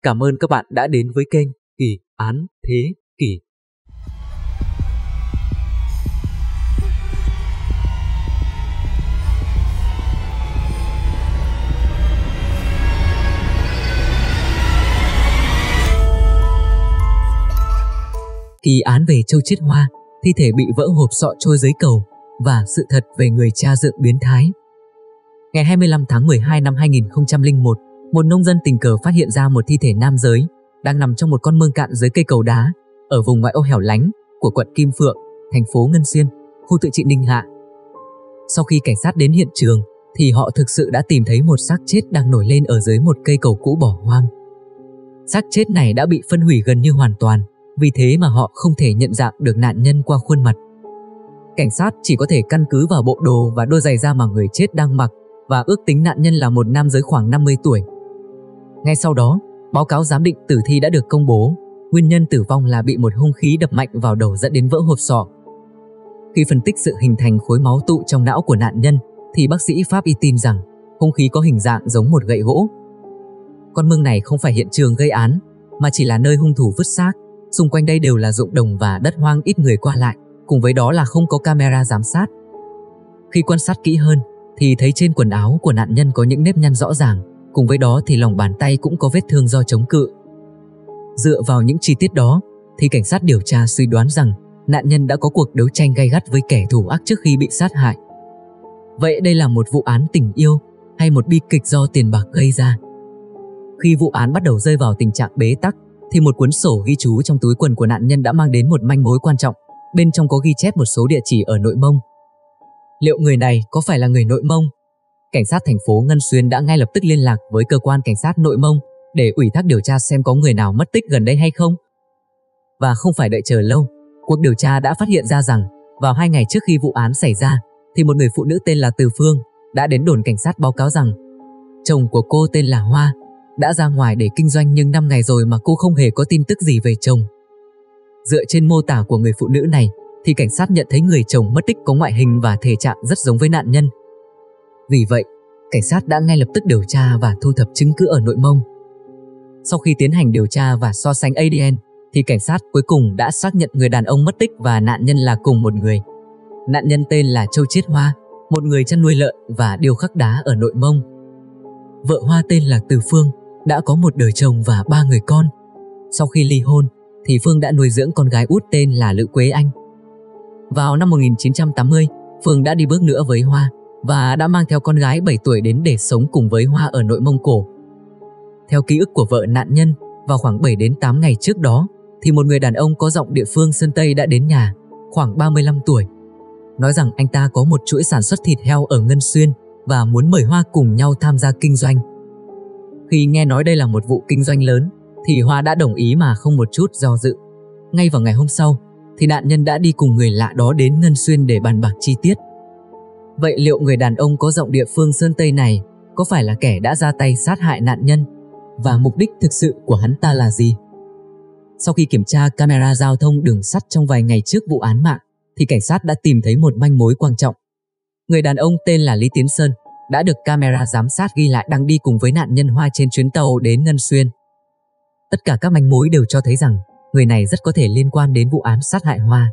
Cảm ơn các bạn đã đến với kênh Kỳ Án Thế Kỷ. Kỳ án về Châu Chiết Hoa, thi thể bị vỡ hộp sọ trôi dưới cầu và sự thật về người cha dượng biến thái. Ngày 25 tháng 12 năm 2001, một nông dân tình cờ phát hiện ra một thi thể nam giới đang nằm trong một con mương cạn dưới cây cầu đá ở vùng ngoại ô hẻo lánh của quận Kim Phượng, thành phố Ngân Xuyên, khu tự trị Ninh Hạ. Sau khi cảnh sát đến hiện trường thì họ thực sự đã tìm thấy một xác chết đang nổi lên ở dưới một cây cầu cũ bỏ hoang. Xác chết này đã bị phân hủy gần như hoàn toàn, vì thế mà họ không thể nhận dạng được nạn nhân qua khuôn mặt. Cảnh sát chỉ có thể căn cứ vào bộ đồ và đôi giày da mà người chết đang mặc và ước tính nạn nhân là một nam giới khoảng 50 tuổi. Ngay sau đó, báo cáo giám định tử thi đã được công bố. Nguyên nhân tử vong là bị một hung khí đập mạnh vào đầu dẫn đến vỡ hộp sọ. Khi phân tích sự hình thành khối máu tụ trong não của nạn nhân, thì bác sĩ pháp y tin rằng hung khí có hình dạng giống một gậy gỗ. Con mương này không phải hiện trường gây án, mà chỉ là nơi hung thủ vứt xác. Xung quanh đây đều là ruộng đồng và đất hoang ít người qua lại, cùng với đó là không có camera giám sát. Khi quan sát kỹ hơn, thì thấy trên quần áo của nạn nhân có những nếp nhăn rõ ràng, cùng với đó thì lòng bàn tay cũng có vết thương do chống cự. Dựa vào những chi tiết đó, thì cảnh sát điều tra suy đoán rằng nạn nhân đã có cuộc đấu tranh gay gắt với kẻ thủ ác trước khi bị sát hại. Vậy đây là một vụ án tình yêu hay một bi kịch do tiền bạc gây ra? Khi vụ án bắt đầu rơi vào tình trạng bế tắc, thì một cuốn sổ ghi chú trong túi quần của nạn nhân đã mang đến một manh mối quan trọng. Bên trong có ghi chép một số địa chỉ ở Nội Mông. Liệu người này có phải là người Nội Mông? Cảnh sát thành phố Ngân Xuyên đã ngay lập tức liên lạc với cơ quan cảnh sát Nội Mông để ủy thác điều tra xem có người nào mất tích gần đây hay không. Và không phải đợi chờ lâu, cuộc điều tra đã phát hiện ra rằng vào 2 ngày trước khi vụ án xảy ra, thì một người phụ nữ tên là Từ Phương đã đến đồn cảnh sát báo cáo rằng chồng của cô tên là Hoa đã ra ngoài để kinh doanh, nhưng 5 ngày rồi mà cô không hề có tin tức gì về chồng. Dựa trên mô tả của người phụ nữ này, thì cảnh sát nhận thấy người chồng mất tích có ngoại hình và thể trạng rất giống với nạn nhân. Vì vậy, cảnh sát đã ngay lập tức điều tra và thu thập chứng cứ ở Nội Mông. Sau khi tiến hành điều tra và so sánh ADN, thì cảnh sát cuối cùng đã xác nhận người đàn ông mất tích và nạn nhân là cùng một người. Nạn nhân tên là Châu Chiết Hoa, một người chăn nuôi lợn và điêu khắc đá ở Nội Mông. Vợ Hoa tên là Từ Phương, đã có một đời chồng và 3 người con. Sau khi ly hôn, thì Phương đã nuôi dưỡng con gái út tên là Lữ Quế Anh. Vào năm 1980, Phương đã đi bước nữa với Hoa và đã mang theo con gái 7 tuổi đến để sống cùng với Hoa ở Nội Mông Cổ. Theo ký ức của vợ nạn nhân, vào khoảng 7 đến 8 ngày trước đó, thì một người đàn ông có giọng địa phương Sơn Tây đã đến nhà, khoảng 35 tuổi, nói rằng anh ta có một chuỗi sản xuất thịt heo ở Ngân Xuyên và muốn mời Hoa cùng nhau tham gia kinh doanh. Khi nghe nói đây là một vụ kinh doanh lớn, thì Hoa đã đồng ý mà không một chút do dự. Ngay vào ngày hôm sau, thì nạn nhân đã đi cùng người lạ đó đến Ngân Xuyên để bàn bạc chi tiết. Vậy liệu người đàn ông có giọng địa phương Sơn Tây này có phải là kẻ đã ra tay sát hại nạn nhân? Và mục đích thực sự của hắn ta là gì? Sau khi kiểm tra camera giao thông đường sắt trong vài ngày trước vụ án mạng, thì cảnh sát đã tìm thấy một manh mối quan trọng. Người đàn ông tên là Lý Tiến Sơn đã được camera giám sát ghi lại đang đi cùng với nạn nhân Hoa trên chuyến tàu đến Ngân Xuyên. Tất cả các manh mối đều cho thấy rằng người này rất có thể liên quan đến vụ án sát hại Hoa.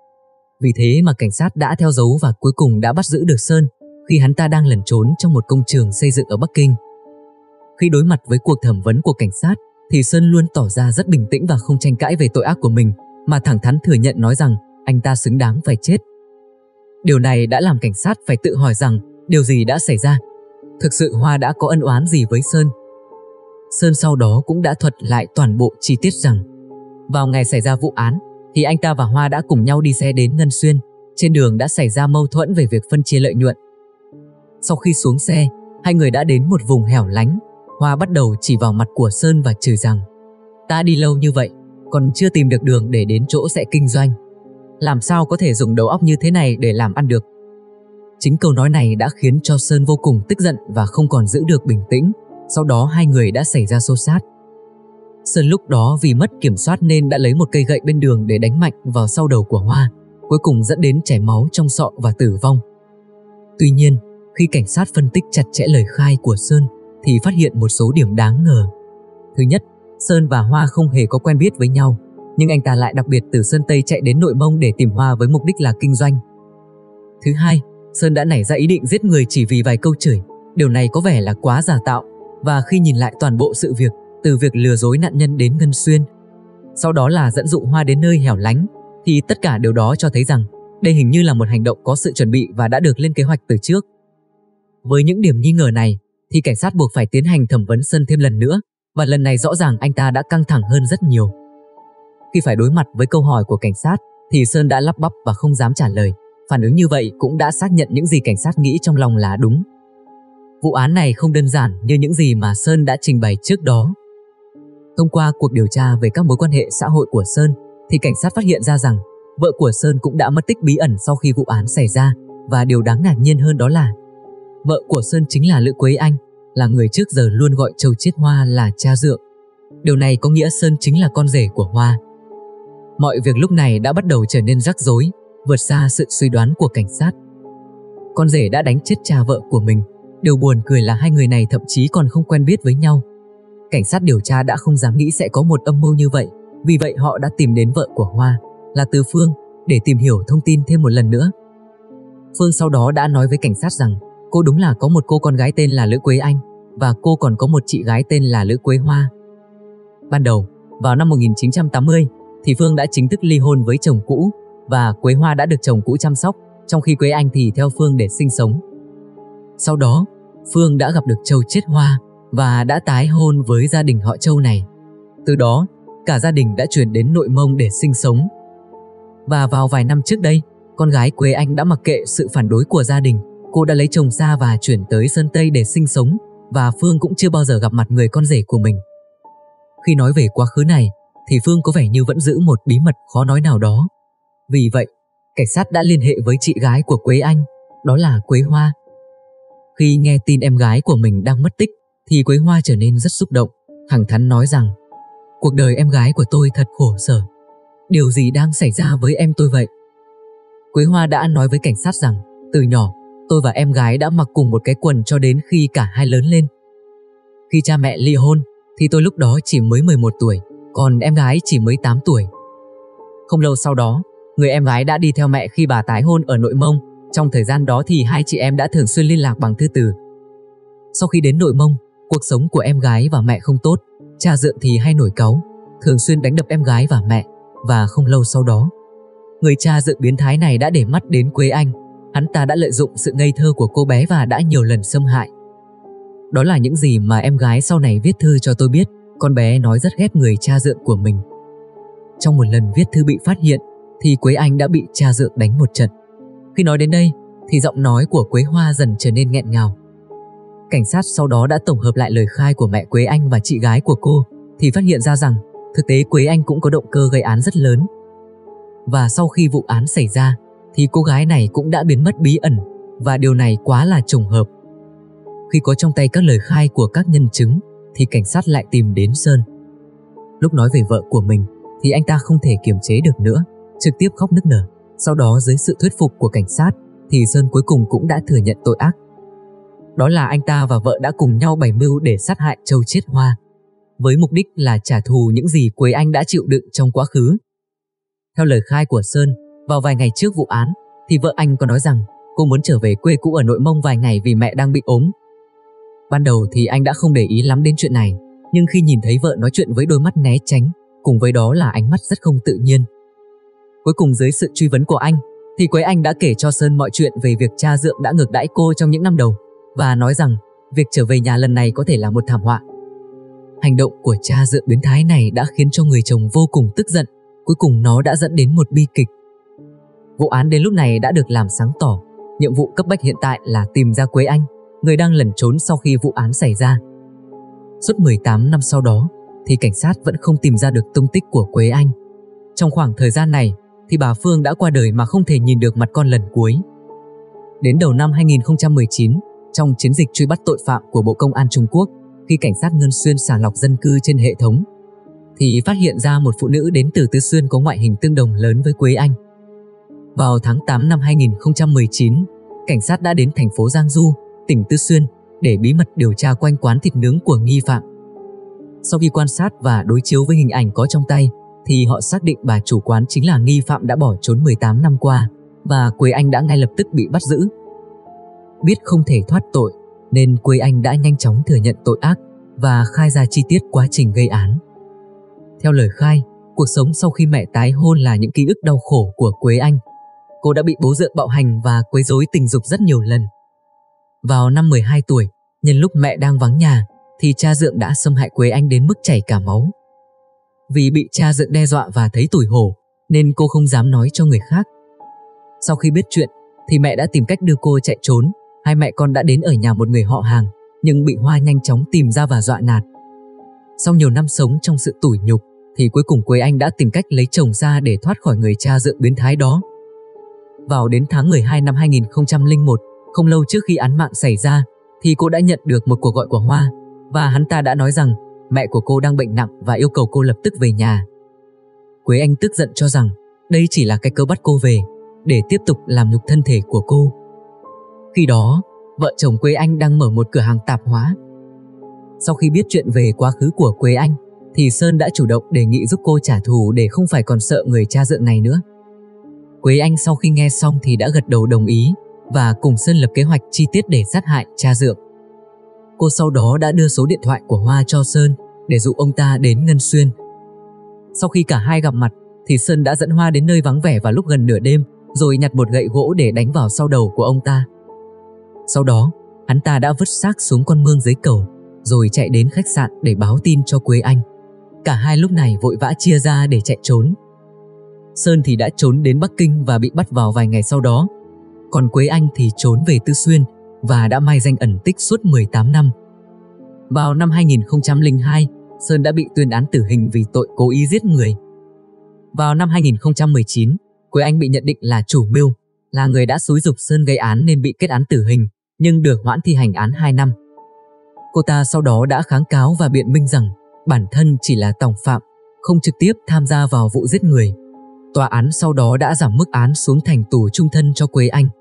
Vì thế mà cảnh sát đã theo dấu và cuối cùng đã bắt giữ được Sơn khi hắn ta đang lẩn trốn trong một công trường xây dựng ở Bắc Kinh. Khi đối mặt với cuộc thẩm vấn của cảnh sát, thì Sơn luôn tỏ ra rất bình tĩnh và không tranh cãi về tội ác của mình, mà thẳng thắn thừa nhận nói rằng anh ta xứng đáng phải chết. Điều này đã làm cảnh sát phải tự hỏi rằng điều gì đã xảy ra. Thực sự Hoa đã có ân oán gì với Sơn? Sơn sau đó cũng đã thuật lại toàn bộ chi tiết rằng vào ngày xảy ra vụ án thì anh ta và Hoa đã cùng nhau đi xe đến Ngân Xuyên. Trên đường đã xảy ra mâu thuẫn về việc phân chia lợi nhuận. Sau khi xuống xe, hai người đã đến một vùng hẻo lánh. Hoa bắt đầu chỉ vào mặt của Sơn và chửi rằng ta đi lâu như vậy còn chưa tìm được đường để đến chỗ sẽ kinh doanh. Làm sao có thể dùng đầu óc như thế này để làm ăn được? Chính câu nói này đã khiến cho Sơn vô cùng tức giận và không còn giữ được bình tĩnh. Sau đó hai người đã xảy ra xô xát. Sơn lúc đó vì mất kiểm soát nên đã lấy một cây gậy bên đường để đánh mạnh vào sau đầu của Hoa, cuối cùng dẫn đến chảy máu trong sọ và tử vong. Tuy nhiên, khi cảnh sát phân tích chặt chẽ lời khai của Sơn thì phát hiện một số điểm đáng ngờ. Thứ nhất, Sơn và Hoa không hề có quen biết với nhau, nhưng anh ta lại đặc biệt từ Sơn Tây chạy đến Nội Mông để tìm Hoa với mục đích là kinh doanh. Thứ hai, Sơn đã nảy ra ý định giết người chỉ vì vài câu chửi. Điều này có vẻ là quá giả tạo, và khi nhìn lại toàn bộ sự việc, từ việc lừa dối nạn nhân đến ngân xuyên, sau đó là dẫn dụ Hoa đến nơi hẻo lánh, thì tất cả điều đó cho thấy rằng đây hình như là một hành động có sự chuẩn bị và đã được lên kế hoạch từ trước. Với những điểm nghi ngờ này, thì cảnh sát buộc phải tiến hành thẩm vấn Sơn thêm lần nữa, và lần này rõ ràng anh ta đã căng thẳng hơn rất nhiều. Khi phải đối mặt với câu hỏi của cảnh sát, thì Sơn đã lắp bắp và không dám trả lời. Phản ứng như vậy cũng đã xác nhận những gì cảnh sát nghĩ trong lòng là đúng. Vụ án này không đơn giản như những gì mà Sơn đã trình bày trước đó. Thông qua cuộc điều tra về các mối quan hệ xã hội của Sơn, thì cảnh sát phát hiện ra rằng vợ của Sơn cũng đã mất tích bí ẩn sau khi vụ án xảy ra, và điều đáng ngạc nhiên hơn đó là vợ của Sơn chính là Lữ Quế Anh, là người trước giờ luôn gọi Châu Chiết Hoa là cha dượng. Điều này có nghĩa Sơn chính là con rể của Hoa. Mọi việc lúc này đã bắt đầu trở nên rắc rối, vượt xa sự suy đoán của cảnh sát. Con rể đã đánh chết cha vợ của mình. Điều buồn cười là hai người này thậm chí còn không quen biết với nhau. Cảnh sát điều tra đã không dám nghĩ sẽ có một âm mưu như vậy, vì vậy họ đã tìm đến vợ của Hoa, là Từ Phương, để tìm hiểu thông tin thêm một lần nữa. Phương sau đó đã nói với cảnh sát rằng cô đúng là có một cô con gái tên là Lữ Quế Anh, và cô còn có một chị gái tên là Lữ Quế Hoa. Ban đầu, vào năm 1980, thì Phương đã chính thức ly hôn với chồng cũ, và Quế Hoa đã được chồng cũ chăm sóc, trong khi Quế Anh thì theo Phương để sinh sống. Sau đó, Phương đã gặp được Châu Chiết Hoa và đã tái hôn với gia đình họ Châu này. Từ đó, cả gia đình đã chuyển đến Nội Mông để sinh sống. Và vào vài năm trước đây, con gái Quế Anh đã mặc kệ sự phản đối của gia đình. Cô đã lấy chồng xa và chuyển tới Sơn Tây để sinh sống, và Phương cũng chưa bao giờ gặp mặt người con rể của mình. Khi nói về quá khứ này, thì Phương có vẻ như vẫn giữ một bí mật khó nói nào đó. Vì vậy, cảnh sát đã liên hệ với chị gái của Quế Anh, đó là Quế Hoa. Khi nghe tin em gái của mình đang mất tích, thì Quế Hoa trở nên rất xúc động, thẳng thắn nói rằng cuộc đời em gái của tôi thật khổ sở. Điều gì đang xảy ra với em tôi vậy? Quế Hoa đã nói với cảnh sát rằng từ nhỏ, tôi và em gái đã mặc cùng một cái quần cho đến khi cả hai lớn lên. Khi cha mẹ ly hôn, thì tôi lúc đó chỉ mới 11 tuổi, còn em gái chỉ mới 8 tuổi. Không lâu sau đó, người em gái đã đi theo mẹ khi bà tái hôn ở Nội Mông. Trong thời gian đó thì hai chị em đã thường xuyên liên lạc bằng thư từ. Sau khi đến Nội Mông, cuộc sống của em gái và mẹ không tốt. Cha dượng thì hay nổi cáu, thường xuyên đánh đập em gái và mẹ. Và không lâu sau đó, người cha dượng biến thái này đã để mắt đến Quế Anh. Hắn ta đã lợi dụng sự ngây thơ của cô bé và đã nhiều lần xâm hại. Đó là những gì mà em gái sau này viết thư cho tôi biết. Con bé nói rất ghét người cha dượng của mình. Trong một lần viết thư bị phát hiện, thì Quế Anh đã bị cha dượng đánh một trận. Khi nói đến đây, thì giọng nói của Quế Hoa dần trở nên nghẹn ngào. Cảnh sát sau đó đã tổng hợp lại lời khai của mẹ Quế Anh và chị gái của cô, thì phát hiện ra rằng thực tế Quế Anh cũng có động cơ gây án rất lớn. Và sau khi vụ án xảy ra, thì cô gái này cũng đã biến mất bí ẩn, và điều này quá là trùng hợp. Khi có trong tay các lời khai của các nhân chứng, thì cảnh sát lại tìm đến Sơn. Lúc nói về vợ của mình, thì anh ta không thể kiềm chế được nữa, trực tiếp khóc nức nở. Sau đó dưới sự thuyết phục của cảnh sát, thì Sơn cuối cùng cũng đã thừa nhận tội ác. Đó là anh ta và vợ đã cùng nhau bày mưu để sát hại Châu Chiết Hoa, với mục đích là trả thù những gì Quế Anh đã chịu đựng trong quá khứ. Theo lời khai của Sơn, vào vài ngày trước vụ án, thì vợ anh có nói rằng cô muốn trở về quê cũ ở Nội Mông vài ngày vì mẹ đang bị ốm. Ban đầu thì anh đã không để ý lắm đến chuyện này, nhưng khi nhìn thấy vợ nói chuyện với đôi mắt né tránh, cùng với đó là ánh mắt rất không tự nhiên. Cuối cùng dưới sự truy vấn của anh, thì Quế Anh đã kể cho Sơn mọi chuyện về việc cha dượng đã ngược đãi cô trong những năm đầu, và nói rằng việc trở về nhà lần này có thể là một thảm họa. Hành động của cha dượng biến thái này đã khiến cho người chồng vô cùng tức giận, cuối cùng nó đã dẫn đến một bi kịch. Vụ án đến lúc này đã được làm sáng tỏ, nhiệm vụ cấp bách hiện tại là tìm ra Quế Anh, người đang lẩn trốn sau khi vụ án xảy ra. Suốt 18 năm sau đó, thì cảnh sát vẫn không tìm ra được tung tích của Quế Anh. Trong khoảng thời gian này, thì bà Phương đã qua đời mà không thể nhìn được mặt con lần cuối. Đến đầu năm 2019, trong chiến dịch truy bắt tội phạm của Bộ Công an Trung Quốc, khi cảnh sát Ngân Xuyên sàng lọc dân cư trên hệ thống, thì phát hiện ra một phụ nữ đến từ Tứ Xuyên có ngoại hình tương đồng lớn với Quế Anh. Vào tháng 8 năm 2019, cảnh sát đã đến thành phố Giang Du, tỉnh Tứ Xuyên để bí mật điều tra quanh quán thịt nướng của nghi phạm. Sau khi quan sát và đối chiếu với hình ảnh có trong tay thì họ xác định bà chủ quán chính là nghi phạm đã bỏ trốn 18 năm qua và Quế Anh đã ngay lập tức bị bắt giữ. Biết không thể thoát tội nên Quế Anh đã nhanh chóng thừa nhận tội ác và khai ra chi tiết quá trình gây án. Theo lời khai, cuộc sống sau khi mẹ tái hôn là những ký ức đau khổ của Quế Anh. Cô đã bị bố dượng bạo hành và quấy rối tình dục rất nhiều lần. Vào năm 12 tuổi, nhân lúc mẹ đang vắng nhà, thì cha dượng đã xâm hại Quế Anh đến mức chảy cả máu. Vì bị cha dượng đe dọa và thấy tủi hổ, nên cô không dám nói cho người khác. Sau khi biết chuyện, thì mẹ đã tìm cách đưa cô chạy trốn. Hai mẹ con đã đến ở nhà một người họ hàng, nhưng bị Hoa nhanh chóng tìm ra và dọa nạt. Sau nhiều năm sống trong sự tủi nhục, thì cuối cùng Quế Anh đã tìm cách lấy chồng ra để thoát khỏi người cha dượng biến thái đó. Vào đến tháng 12 năm 2001, không lâu trước khi án mạng xảy ra, thì cô đã nhận được một cuộc gọi của Hoa, và hắn ta đã nói rằng mẹ của cô đang bệnh nặng và yêu cầu cô lập tức về nhà. Quế Anh tức giận cho rằng đây chỉ là cái cớ bắt cô về, để tiếp tục làm nhục thân thể của cô. Khi đó, vợ chồng Quế Anh đang mở một cửa hàng tạp hóa. Sau khi biết chuyện về quá khứ của Quế Anh, thì Sơn đã chủ động đề nghị giúp cô trả thù để không phải còn sợ người cha dượng này nữa. Quế Anh sau khi nghe xong thì đã gật đầu đồng ý và cùng Sơn lập kế hoạch chi tiết để sát hại cha dượng. Cô sau đó đã đưa số điện thoại của Hoa cho Sơn để dụ ông ta đến Ngân Xuyên. Sau khi cả hai gặp mặt thì Sơn đã dẫn Hoa đến nơi vắng vẻ vào lúc gần nửa đêm, rồi nhặt một gậy gỗ để đánh vào sau đầu của ông ta. Sau đó, hắn ta đã vứt xác xuống con mương dưới cầu, rồi chạy đến khách sạn để báo tin cho Quế Anh. Cả hai lúc này vội vã chia ra để chạy trốn. Sơn thì đã trốn đến Bắc Kinh và bị bắt vào vài ngày sau đó. Còn Quế Anh thì trốn về Tư Xuyên và đã mai danh ẩn tích suốt 18 năm. Vào năm 2002, Sơn đã bị tuyên án tử hình vì tội cố ý giết người. Vào năm 2019, Quế Anh bị nhận định là chủ mưu, là người đã xúi giục Sơn gây án nên bị kết án tử hình, nhưng được hoãn thi hành án 2 năm. Cô ta sau đó đã kháng cáo và biện minh rằng bản thân chỉ là tòng phạm, không trực tiếp tham gia vào vụ giết người. Tòa án sau đó đã giảm mức án xuống thành tù chung thân cho Quế Anh.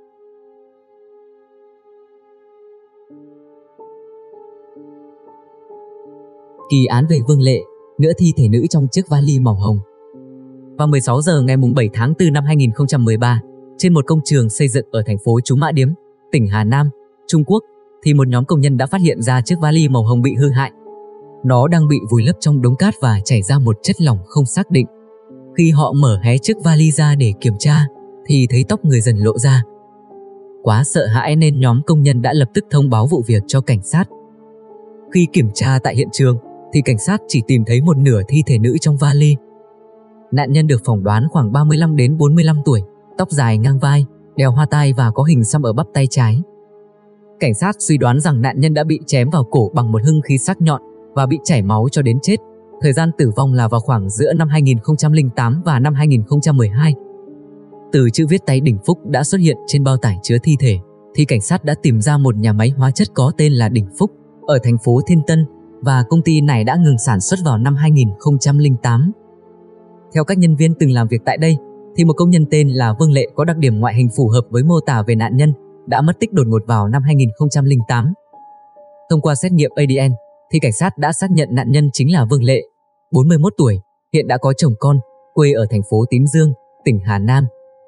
Kỳ án về Vương Lệ, nửa thi thể nữ trong chiếc vali màu hồng. Vào 16 giờ ngày 7 tháng 4 năm 2013, trên một công trường xây dựng ở thành phố Chú Mã Điếm, tỉnh Hà Nam, Trung Quốc, thì một nhóm công nhân đã phát hiện ra chiếc vali màu hồng bị hư hại. Nó đang bị vùi lấp trong đống cát và chảy ra một chất lỏng không xác định. Khi họ mở hé chiếc vali ra để kiểm tra, thì thấy tóc người dần lộ ra. Quá sợ hãi nên nhóm công nhân đã lập tức thông báo vụ việc cho cảnh sát. Khi kiểm tra tại hiện trường, thì cảnh sát chỉ tìm thấy một nửa thi thể nữ trong vali. Nạn nhân được phỏng đoán khoảng 35 đến 45 tuổi, tóc dài ngang vai, đeo hoa tai và có hình xăm ở bắp tay trái. Cảnh sát suy đoán rằng nạn nhân đã bị chém vào cổ bằng một hung khí sắc nhọn và bị chảy máu cho đến chết. Thời gian tử vong là vào khoảng giữa năm 2008 và năm 2012. Từ chữ viết tay Đình Phúc đã xuất hiện trên bao tải chứa thi thể, thì cảnh sát đã tìm ra một nhà máy hóa chất có tên là Đình Phúc ở thành phố Thiên Tân, và công ty này đã ngừng sản xuất vào năm 2008. Theo các nhân viên từng làm việc tại đây, thì một công nhân tên là Vương Lệ có đặc điểm ngoại hình phù hợp với mô tả về nạn nhân đã mất tích đột ngột vào năm 2008. Thông qua xét nghiệm ADN, thì cảnh sát đã xác nhận nạn nhân chính là Vương Lệ, 41 tuổi, hiện đã có chồng con, quê ở thành phố Tín Dương, tỉnh Hà Nam.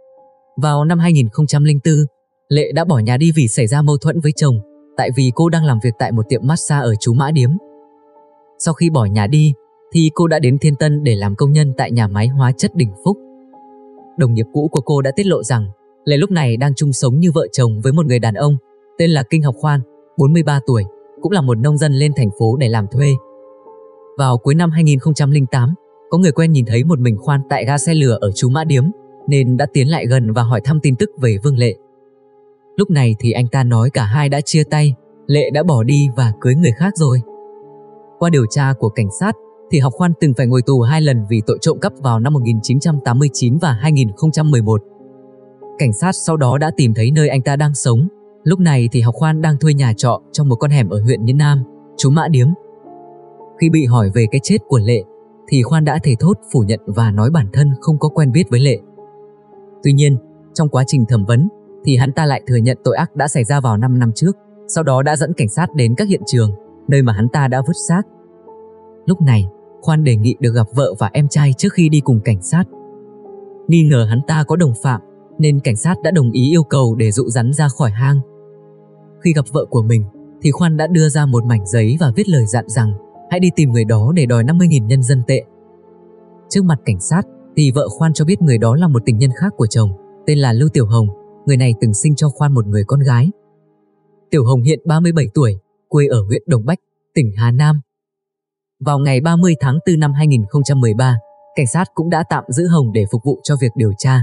Vào năm 2004, Lệ đã bỏ nhà đi vì xảy ra mâu thuẫn với chồng, tại vì cô đang làm việc tại một tiệm massage ở Chú Mã Điếm. Sau khi bỏ nhà đi, thì cô đã đến Thiên Tân để làm công nhân tại nhà máy hóa chất Đình Phúc. Đồng nghiệp cũ của cô đã tiết lộ rằng Lệ lúc này đang chung sống như vợ chồng với một người đàn ông tên là Kinh Học Khoan, 43 tuổi, cũng là một nông dân lên thành phố để làm thuê. Vào cuối năm 2008, có người quen nhìn thấy một mình Khoan tại ga xe lửa ở Chú Mã Điếm, nên đã tiến lại gần và hỏi thăm tin tức về Vương Lệ. Lúc này thì anh ta nói cả hai đã chia tay, Lệ đã bỏ đi và cưới người khác rồi. Qua điều tra của cảnh sát, thì Học Khoan từng phải ngồi tù 2 lần vì tội trộm cắp vào năm 1989 và 2011. Cảnh sát sau đó đã tìm thấy nơi anh ta đang sống. Lúc này thì Học Khoan đang thuê nhà trọ trong một con hẻm ở huyện Nhân Nam, Chú Mã Điếm. Khi bị hỏi về cái chết của Lệ, thì Khoan đã thề thốt phủ nhận và nói bản thân không có quen biết với Lệ. Tuy nhiên, trong quá trình thẩm vấn, thì hắn ta lại thừa nhận tội ác đã xảy ra vào 5 năm trước, sau đó đã dẫn cảnh sát đến các hiện trường, nơi mà hắn ta đã vứt xác. Lúc này, Khoan đề nghị được gặp vợ và em trai trước khi đi cùng cảnh sát. Nghi ngờ hắn ta có đồng phạm, nên cảnh sát đã đồng ý yêu cầu để dụ rắn ra khỏi hang. Khi gặp vợ của mình, thì Khoan đã đưa ra một mảnh giấy và viết lời dặn rằng hãy đi tìm người đó để đòi 50.000 nhân dân tệ. Trước mặt cảnh sát, thì vợ Khoan cho biết người đó là một tình nhân khác của chồng, tên là Lưu Tiểu Hồng. Người này từng sinh cho Khoan một người con gái. Tiểu Hồng hiện 37 tuổi, quê ở huyện Đồng Bách, tỉnh Hà Nam. Vào ngày 30 tháng 4 năm 2013, cảnh sát cũng đã tạm giữ Hồng để phục vụ cho việc điều tra.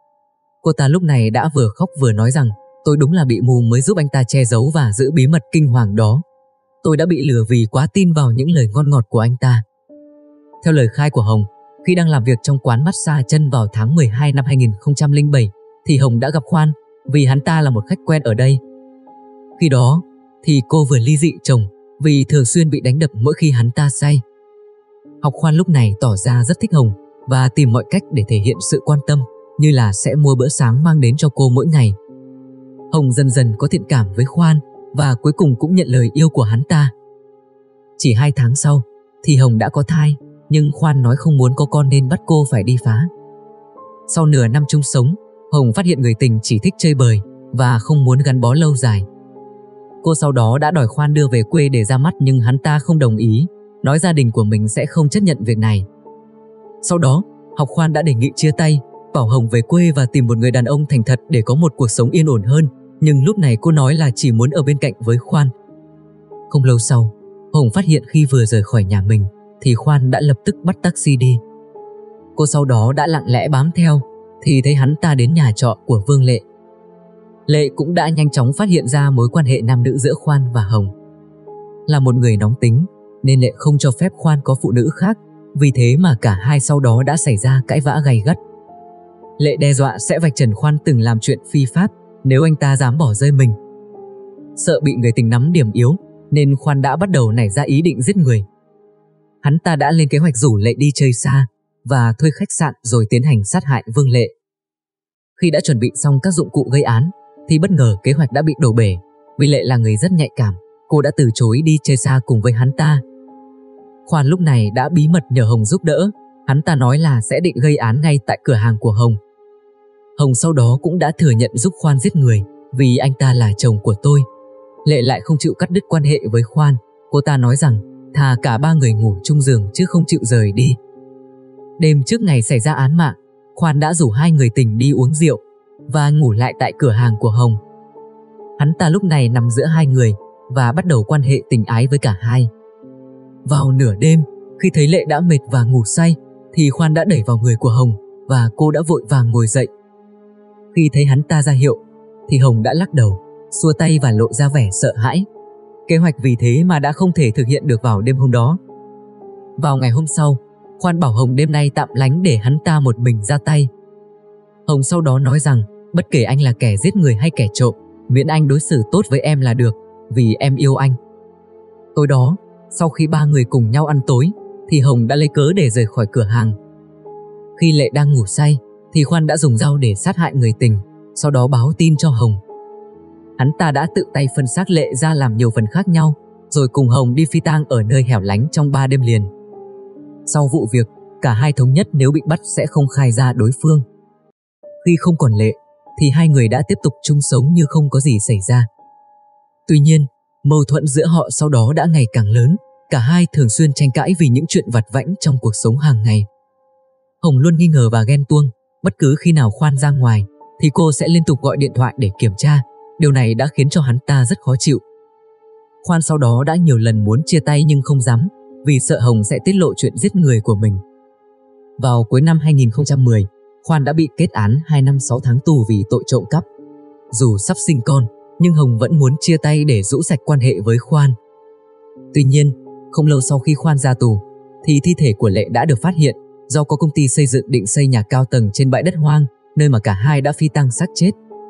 Cô ta lúc này đã vừa khóc vừa nói rằng tôi đúng là bị mù mới giúp anh ta che giấu và giữ bí mật kinh hoàng đó. Tôi đã bị lừa vì quá tin vào những lời ngon ngọt của anh ta. Theo lời khai của Hồng, khi đang làm việc trong quán massage chân vào tháng 12 năm 2007, thì Hồng đã gặp Khoan vì hắn ta là một khách quen ở đây. Khi đó, thì cô vừa ly dị chồng vì thường xuyên bị đánh đập mỗi khi hắn ta say. Học Khoan lúc này tỏ ra rất thích Hồng và tìm mọi cách để thể hiện sự quan tâm, như là sẽ mua bữa sáng mang đến cho cô mỗi ngày. Hồng dần dần có thiện cảm với Khoan và cuối cùng cũng nhận lời yêu của hắn ta. Chỉ 2 tháng sau thì Hồng đã có thai, nhưng Khoan nói không muốn có con nên bắt cô phải đi phá. Sau nửa năm chung sống, Hồng phát hiện người tình chỉ thích chơi bời và không muốn gắn bó lâu dài. Cô sau đó đã đòi Khoan đưa về quê để ra mắt, nhưng hắn ta không đồng ý, nói gia đình của mình sẽ không chấp nhận việc này. Sau đó, Học Khoan đã đề nghị chia tay, bảo Hồng về quê và tìm một người đàn ông thành thật để có một cuộc sống yên ổn hơn, nhưng lúc này cô nói là chỉ muốn ở bên cạnh với Khoan. Không lâu sau, Hồng phát hiện khi vừa rời khỏi nhà mình thì Khoan đã lập tức bắt taxi đi. Cô sau đó đã lặng lẽ bám theo thì thấy hắn ta đến nhà trọ của Vương Lệ. Lệ cũng đã nhanh chóng phát hiện ra mối quan hệ nam nữ giữa Khoan và Hồng. Là một người nóng tính nên Lệ không cho phép Khoan có phụ nữ khác, vì thế mà cả hai sau đó đã xảy ra cãi vã gay gắt. Lệ đe dọa sẽ vạch trần Khoan từng làm chuyện phi pháp nếu anh ta dám bỏ rơi mình. Sợ bị người tình nắm điểm yếu nên Khoan đã bắt đầu nảy ra ý định giết người. Hắn ta đã lên kế hoạch rủ Lệ đi chơi xa và thuê khách sạn rồi tiến hành sát hại Vương Lệ. Khi đã chuẩn bị xong các dụng cụ gây án thì bất ngờ kế hoạch đã bị đổ bể. Vì Lệ là người rất nhạy cảm, cô đã từ chối đi chơi xa cùng với hắn ta. Khoan lúc này đã bí mật nhờ Hồng giúp đỡ. Hắn ta nói là sẽ định gây án ngay tại cửa hàng của Hồng. Hồng sau đó cũng đã thừa nhận giúp Khoan giết người vì anh ta là chồng của tôi. Lệ lại không chịu cắt đứt quan hệ với Khoan. Cô ta nói rằng thà cả ba người ngủ chung giường chứ không chịu rời đi. Đêm trước ngày xảy ra án mạng, Khoan đã rủ hai người tình đi uống rượu và ngủ lại tại cửa hàng của Hồng. Hắn ta lúc này nằm giữa hai người và bắt đầu quan hệ tình ái với cả hai. Vào nửa đêm, khi thấy Lệ đã mệt và ngủ say thì Khoan đã đẩy vào người của Hồng và cô đã vội vàng ngồi dậy. Khi thấy hắn ta ra hiệu thì Hồng đã lắc đầu, xua tay và lộ ra vẻ sợ hãi. Kế hoạch vì thế mà đã không thể thực hiện được vào đêm hôm đó. Vào ngày hôm sau, Khoan bảo Hồng đêm nay tạm lánh để hắn ta một mình ra tay. Hồng sau đó nói rằng bất kể anh là kẻ giết người hay kẻ trộm, miễn anh đối xử tốt với em là được, vì em yêu anh. Tối đó, sau khi ba người cùng nhau ăn tối thì Hồng đã lấy cớ để rời khỏi cửa hàng. Khi Lệ đang ngủ say thì Khoan đã dùng dao để sát hại người tình, sau đó báo tin cho Hồng. Hắn ta đã tự tay phân xác Lệ ra làm nhiều phần khác nhau, rồi cùng Hồng đi phi tang ở nơi hẻo lánh trong 3 đêm liền. Sau vụ việc, cả hai thống nhất nếu bị bắt sẽ không khai ra đối phương. Khi không còn Lệ thì hai người đã tiếp tục chung sống như không có gì xảy ra. Tuy nhiên, mâu thuẫn giữa họ sau đó đã ngày càng lớn, cả hai thường xuyên tranh cãi vì những chuyện vặt vãnh trong cuộc sống hàng ngày. Hồng luôn nghi ngờ và ghen tuông, bất cứ khi nào Khoan ra ngoài thì cô sẽ liên tục gọi điện thoại để kiểm tra. Điều này đã khiến cho hắn ta rất khó chịu. Khoan sau đó đã nhiều lần muốn chia tay nhưng không dám, vì sợ Hồng sẽ tiết lộ chuyện giết người của mình. Vào cuối năm 2010, Khoan đã bị kết án 2 năm 6 tháng tù vì tội trộm cắp. Dù sắp sinh con, nhưng Hồng vẫn muốn chia tay để rũ sạch quan hệ với Khoan. Tuy nhiên, không lâu sau khi Khoan ra tù, thì thi thể của Lệ đã được phát hiện do có công ty xây dựng định xây nhà cao tầng trên bãi đất hoang, nơi mà cả hai đã phi tang xác chết.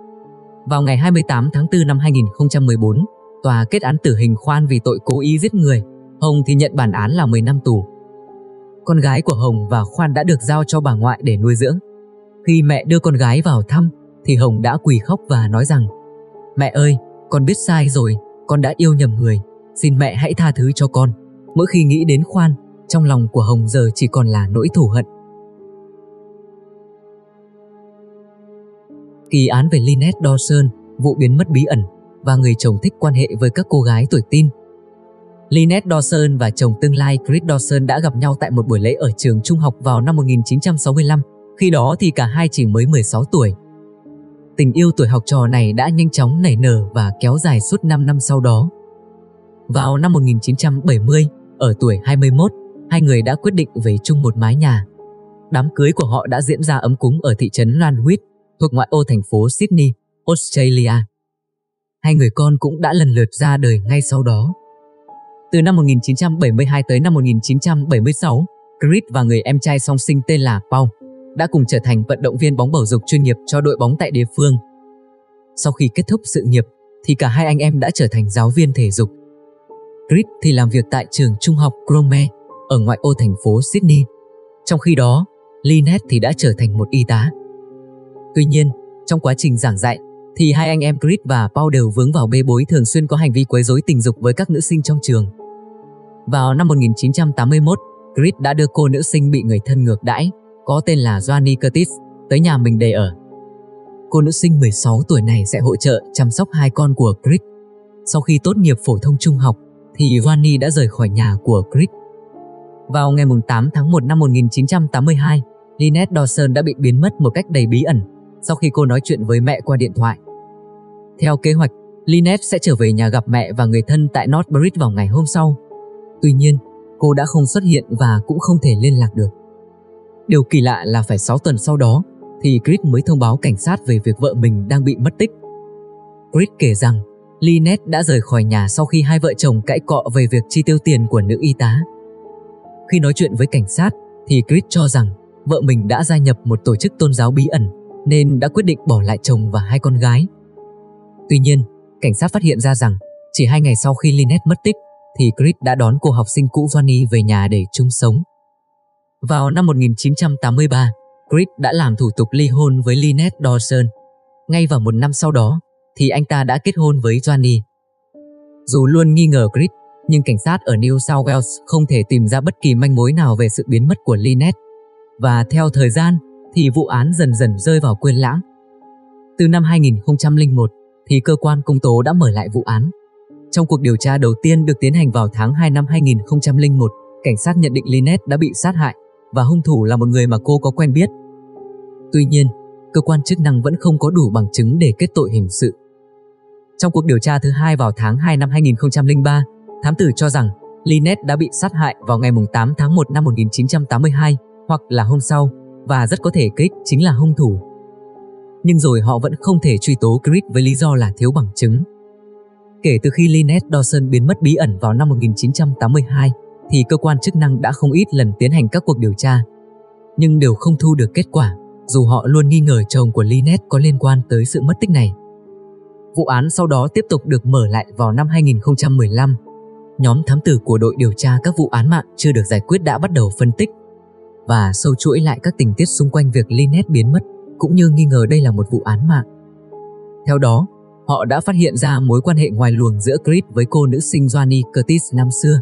Vào ngày 28 tháng 4 năm 2014, tòa kết án tử hình Khoan vì tội cố ý giết người. Hồng thì nhận bản án là 10 năm tù. Con gái của Hồng và Khoan đã được giao cho bà ngoại để nuôi dưỡng. Khi mẹ đưa con gái vào thăm thì Hồng đã quỳ khóc và nói rằng: "Mẹ ơi, con biết sai rồi, con đã yêu nhầm người, xin mẹ hãy tha thứ cho con. Mỗi khi nghĩ đến Khoan, trong lòng của Hồng giờ chỉ còn là nỗi thù hận. Kỳ án về Lynette Dawson, vụ biến mất bí ẩn và người chồng thích quan hệ với các cô gái tuổi teen. Lynette Dawson và chồng tương lai Chris Dawson đã gặp nhau tại một buổi lễ ở trường trung học vào năm 1965, khi đó thì cả hai chỉ mới 16 tuổi. Tình yêu tuổi học trò này đã nhanh chóng nảy nở và kéo dài suốt 5 năm sau đó. Vào năm 1970, ở tuổi 21, hai người đã quyết định về chung một mái nhà. Đám cưới của họ đã diễn ra ấm cúng ở thị trấn Randwick, thuộc ngoại ô thành phố Sydney, Australia. Hai người con cũng đã lần lượt ra đời ngay sau đó. Từ năm 1972 tới năm 1976, Chris và người em trai song sinh tên là Paul đã cùng trở thành vận động viên bóng bầu dục chuyên nghiệp cho đội bóng tại địa phương. Sau khi kết thúc sự nghiệp, thì cả hai anh em đã trở thành giáo viên thể dục. Chris thì làm việc tại trường trung học Cromwell ở ngoại ô thành phố Sydney. Trong khi đó, Lynette thì đã trở thành một y tá. Tuy nhiên, trong quá trình giảng dạy, thì hai anh em Chris và Paul đều vướng vào bê bối thường xuyên có hành vi quấy rối tình dục với các nữ sinh trong trường. Vào năm 1981, Chris đã đưa cô nữ sinh bị người thân ngược đãi, có tên là Joanny Curtis, tới nhà mình để ở. Cô nữ sinh 16 tuổi này sẽ hỗ trợ chăm sóc hai con của Chris. Sau khi tốt nghiệp phổ thông trung học, thì Joanny đã rời khỏi nhà của Chris. Vào ngày 8 tháng 1 năm 1982, Lynette Dawson đã bị biến mất một cách đầy bí ẩn sau khi cô nói chuyện với mẹ qua điện thoại. Theo kế hoạch, Lynette sẽ trở về nhà gặp mẹ và người thân tại Northbridge vào ngày hôm sau. Tuy nhiên, cô đã không xuất hiện và cũng không thể liên lạc được. Điều kỳ lạ là phải 6 tuần sau đó thì Chris mới thông báo cảnh sát về việc vợ mình đang bị mất tích. Chris kể rằng Lynette đã rời khỏi nhà sau khi hai vợ chồng cãi cọ về việc chi tiêu tiền của nữ y tá. Khi nói chuyện với cảnh sát thì Chris cho rằng vợ mình đã gia nhập một tổ chức tôn giáo bí ẩn nên đã quyết định bỏ lại chồng và hai con gái. Tuy nhiên, cảnh sát phát hiện ra rằng chỉ 2 ngày sau khi Lynette mất tích thì Chris đã đón cô học sinh cũ Joanny về nhà để chung sống. Vào năm 1983, Chris đã làm thủ tục ly hôn với Lynette Dawson. Ngay vào 1 năm sau đó thì anh ta đã kết hôn với Joanny. Dù luôn nghi ngờ Chris, nhưng cảnh sát ở New South Wales không thể tìm ra bất kỳ manh mối nào về sự biến mất của Lynette. Và theo thời gian thì vụ án dần dần rơi vào quên lãng. Từ năm 2001 thì cơ quan công tố đã mở lại vụ án. Trong cuộc điều tra đầu tiên được tiến hành vào tháng 2 năm 2001, cảnh sát nhận định Lynette đã bị sát hại và hung thủ là một người mà cô có quen biết. Tuy nhiên, cơ quan chức năng vẫn không có đủ bằng chứng để kết tội hình sự. Trong cuộc điều tra thứ hai vào tháng 2 năm 2003, thám tử cho rằng Lynette đã bị sát hại vào ngày 8 tháng 1 năm 1982 hoặc là hôm sau, và rất có thể Chris chính là hung thủ. Nhưng rồi họ vẫn không thể truy tố Chris với lý do là thiếu bằng chứng. Kể từ khi Lynette Dawson biến mất bí ẩn vào năm 1982, thì cơ quan chức năng đã không ít lần tiến hành các cuộc điều tra, nhưng đều không thu được kết quả, dù họ luôn nghi ngờ chồng của Lynette có liên quan tới sự mất tích này. Vụ án sau đó tiếp tục được mở lại vào năm 2015. Nhóm thám tử của đội điều tra các vụ án mạng chưa được giải quyết đã bắt đầu phân tích và sâu chuỗi lại các tình tiết xung quanh việc Lynette biến mất, cũng như nghi ngờ đây là một vụ án mạng. Theo đó, họ đã phát hiện ra mối quan hệ ngoài luồng giữa Chris với cô nữ sinh Joanny Curtis năm xưa.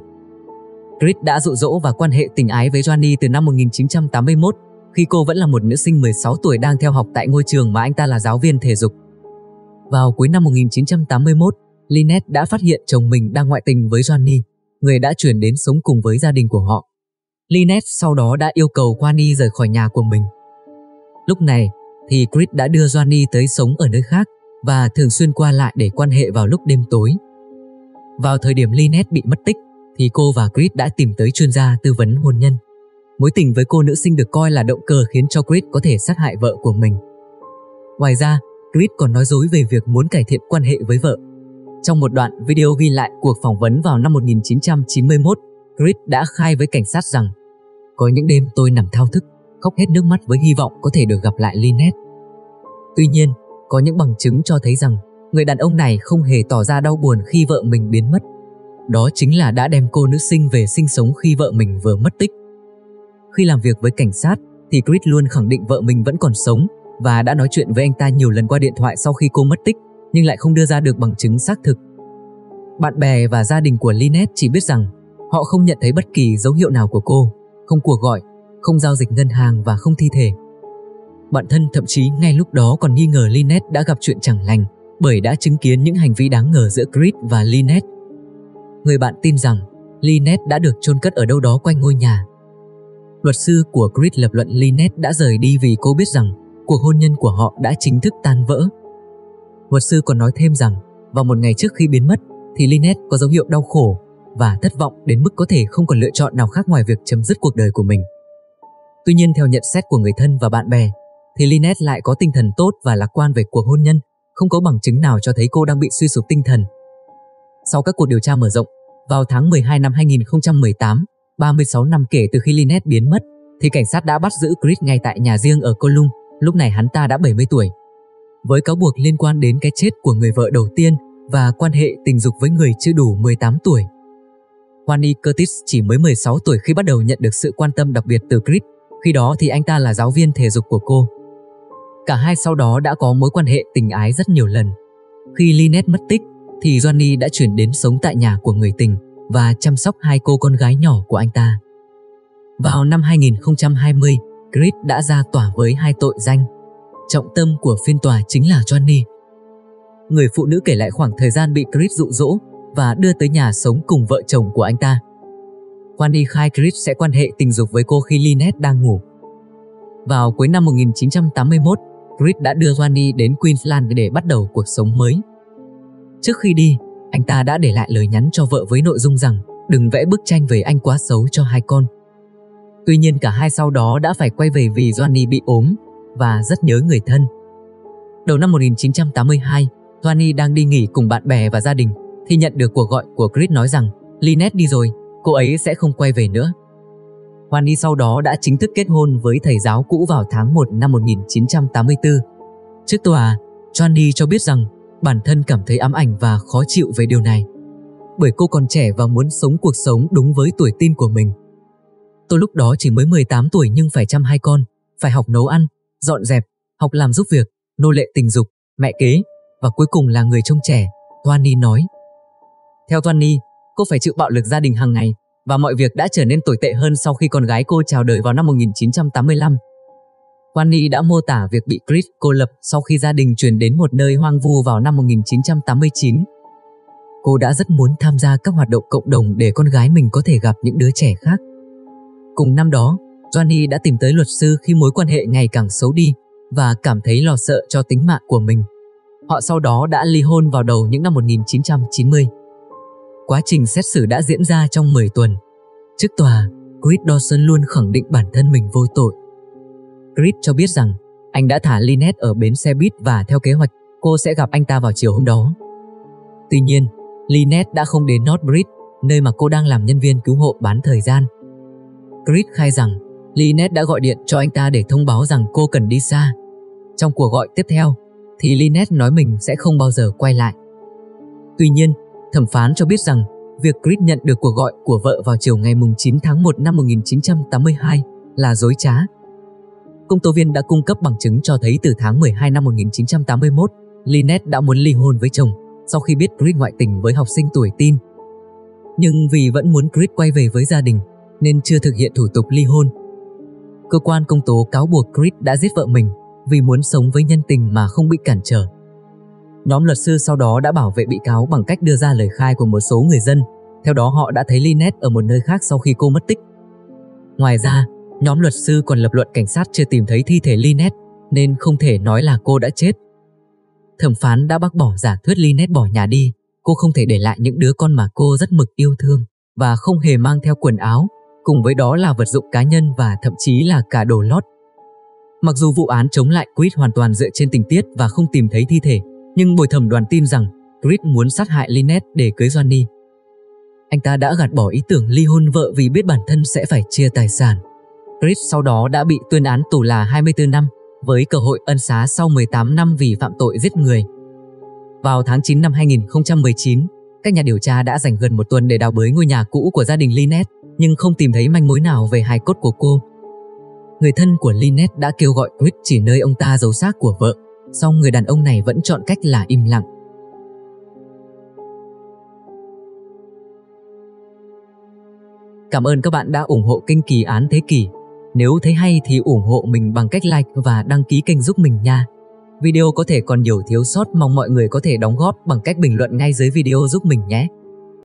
Chris đã dụ dỗ và quan hệ tình ái với Joanny từ năm 1981, khi cô vẫn là một nữ sinh 16 tuổi đang theo học tại ngôi trường mà anh ta là giáo viên thể dục. Vào cuối năm 1981, Lynette đã phát hiện chồng mình đang ngoại tình với Joanny, người đã chuyển đến sống cùng với gia đình của họ. Lynette sau đó đã yêu cầu Joanny rời khỏi nhà của mình. Lúc này thì Chris đã đưa Joanny tới sống ở nơi khác và thường xuyên qua lại để quan hệ vào lúc đêm tối. Vào thời điểm Lynette bị mất tích thì cô và Chris đã tìm tới chuyên gia tư vấn hôn nhân. Mối tình với cô nữ sinh được coi là động cơ khiến cho Chris có thể sát hại vợ của mình. Ngoài ra, Chris còn nói dối về việc muốn cải thiện quan hệ với vợ. Trong một đoạn video ghi lại cuộc phỏng vấn vào năm 1991, Chris đã khai với cảnh sát rằng có những đêm tôi nằm thao thức, khóc hết nước mắt với hy vọng có thể được gặp lại Lynette. Tuy nhiên, có những bằng chứng cho thấy rằng người đàn ông này không hề tỏ ra đau buồn khi vợ mình biến mất. Đó chính là đã đem cô nữ sinh về sinh sống khi vợ mình vừa mất tích. Khi làm việc với cảnh sát thì Chris luôn khẳng định vợ mình vẫn còn sống và đã nói chuyện với anh ta nhiều lần qua điện thoại sau khi cô mất tích, nhưng lại không đưa ra được bằng chứng xác thực. Bạn bè và gia đình của Lynette chỉ biết rằng Họ không nhận thấy bất kỳ dấu hiệu nào của cô, không cuộc gọi, không giao dịch ngân hàng và không thi thể. Bạn thân thậm chí ngay lúc đó còn nghi ngờ Lynette đã gặp chuyện chẳng lành bởi đã chứng kiến những hành vi đáng ngờ giữa Creed và Lynette. Người bạn tin rằng Lynette đã được chôn cất ở đâu đó quanh ngôi nhà. Luật sư của Creed lập luận Lynette đã rời đi vì cô biết rằng cuộc hôn nhân của họ đã chính thức tan vỡ. Luật sư còn nói thêm rằng vào một ngày trước khi biến mất thì Lynette có dấu hiệu đau khổ và thất vọng đến mức có thể không còn lựa chọn nào khác ngoài việc chấm dứt cuộc đời của mình. Tuy nhiên theo nhận xét của người thân và bạn bè thì Lynette lại có tinh thần tốt và lạc quan về cuộc hôn nhân, không có bằng chứng nào cho thấy cô đang bị suy sụp tinh thần. Sau các cuộc điều tra mở rộng, vào tháng 12 năm 2018, 36 năm kể từ khi Lynette biến mất, thì cảnh sát đã bắt giữ Creed ngay tại nhà riêng ở Colum, lúc này hắn ta đã 70 tuổi. Với cáo buộc liên quan đến cái chết của người vợ đầu tiên và quan hệ tình dục với người chưa đủ 18 tuổi. Juanie Curtis chỉ mới 16 tuổi khi bắt đầu nhận được sự quan tâm đặc biệt từ Creed, khi đó thì anh ta là giáo viên thể dục của cô. Cả hai sau đó đã có mối quan hệ tình ái rất nhiều lần. Khi Lynette mất tích, thì Juanie đã chuyển đến sống tại nhà của người tình và chăm sóc hai cô con gái nhỏ của anh ta. Vào năm 2020, Creed đã ra tòa với 2 tội danh. Trọng tâm của phiên tòa chính là Juanie. Người phụ nữ kể lại khoảng thời gian bị Creed dụ dỗ và đưa tới nhà sống cùng vợ chồng của anh ta. Juanie khai Creed sẽ quan hệ tình dục với cô khi Lynette đang ngủ. Vào cuối năm 1981, Creed đã đưa Juanie đến Queensland để bắt đầu cuộc sống mới. Trước khi đi, anh ta đã để lại lời nhắn cho vợ với nội dung rằng đừng vẽ bức tranh về anh quá xấu cho hai con. Tuy nhiên cả hai sau đó đã phải quay về vì Juanie bị ốm và rất nhớ người thân. Đầu năm 1982, Juanie đang đi nghỉ cùng bạn bè và gia đình thì nhận được cuộc gọi của Creed nói rằng Lynette đi rồi, cô ấy sẽ không quay về nữa. Juanie sau đó đã chính thức kết hôn với thầy giáo cũ vào tháng 1 năm 1984. Trước tòa, Juanie cho biết rằng bản thân cảm thấy ám ảnh và khó chịu về điều này, bởi cô còn trẻ và muốn sống cuộc sống đúng với tuổi teen của mình. Tôi lúc đó chỉ mới 18 tuổi nhưng phải chăm hai con, phải học nấu ăn, dọn dẹp, học làm giúp việc, nô lệ tình dục, mẹ kế và cuối cùng là người trông trẻ, Juanie nói. Theo Juanie, cô phải chịu bạo lực gia đình hàng ngày và mọi việc đã trở nên tồi tệ hơn sau khi con gái cô chào đời vào năm 1985. Juanie đã mô tả việc bị Creed cô lập sau khi gia đình chuyển đến một nơi hoang vu vào năm 1989. Cô đã rất muốn tham gia các hoạt động cộng đồng để con gái mình có thể gặp những đứa trẻ khác. Cùng năm đó, Juanie đã tìm tới luật sư khi mối quan hệ ngày càng xấu đi và cảm thấy lo sợ cho tính mạng của mình. Họ sau đó đã ly hôn vào đầu những năm 1990. Quá trình xét xử đã diễn ra trong 10 tuần. Trước tòa, Creed Dawson luôn khẳng định bản thân mình vô tội. Creed cho biết rằng anh đã thả Lynette ở bến xe buýt và theo kế hoạch cô sẽ gặp anh ta vào chiều hôm đó. Tuy nhiên, Lynette đã không đến Northbridge, nơi mà cô đang làm nhân viên cứu hộ bán thời gian. Creed khai rằng Lynette đã gọi điện cho anh ta để thông báo rằng cô cần đi xa. Trong cuộc gọi tiếp theo, thì Lynette nói mình sẽ không bao giờ quay lại. Tuy nhiên, thẩm phán cho biết rằng việc Creed nhận được cuộc gọi của vợ vào chiều ngày 9 tháng 1 năm 1982 là dối trá. Công tố viên đã cung cấp bằng chứng cho thấy từ tháng 12 năm 1981, Lynette đã muốn ly hôn với chồng sau khi biết Creed ngoại tình với học sinh tuổi teen. Nhưng vì vẫn muốn Creed quay về với gia đình nên chưa thực hiện thủ tục ly hôn. Cơ quan công tố cáo buộc Creed đã giết vợ mình vì muốn sống với nhân tình mà không bị cản trở. Nhóm luật sư sau đó đã bảo vệ bị cáo bằng cách đưa ra lời khai của một số người dân. Theo đó họ đã thấy Lynette ở một nơi khác sau khi cô mất tích. Ngoài ra, nhóm luật sư còn lập luận cảnh sát chưa tìm thấy thi thể Lynette nên không thể nói là cô đã chết. Thẩm phán đã bác bỏ giả thuyết Lynette bỏ nhà đi. Cô không thể để lại những đứa con mà cô rất mực yêu thương và không hề mang theo quần áo, cùng với đó là vật dụng cá nhân và thậm chí là cả đồ lót. Mặc dù vụ án chống lại Creed hoàn toàn dựa trên tình tiết và không tìm thấy thi thể, nhưng bồi thẩm đoàn tin rằng Creed muốn sát hại Lynette để cưới Juanie. Anh ta đã gạt bỏ ý tưởng ly hôn vợ vì biết bản thân sẽ phải chia tài sản. Creed sau đó đã bị tuyên án tù là 24 năm với cơ hội ân xá sau 18 năm vì phạm tội giết người. Vào tháng 9 năm 2019, các nhà điều tra đã dành gần một tuần để đào bới ngôi nhà cũ của gia đình Lynette, nhưng không tìm thấy manh mối nào về hài cốt của cô. Người thân của Lynette đã kêu gọi Creed chỉ nơi ông ta giấu xác của vợ, song người đàn ông này vẫn chọn cách là im lặng. Cảm ơn các bạn đã ủng hộ kênh Kỳ Án Thế Kỷ. Nếu thấy hay thì ủng hộ mình bằng cách like và đăng ký kênh giúp mình nha. Video có thể còn nhiều thiếu sót, mong mọi người có thể đóng góp bằng cách bình luận ngay dưới video giúp mình nhé.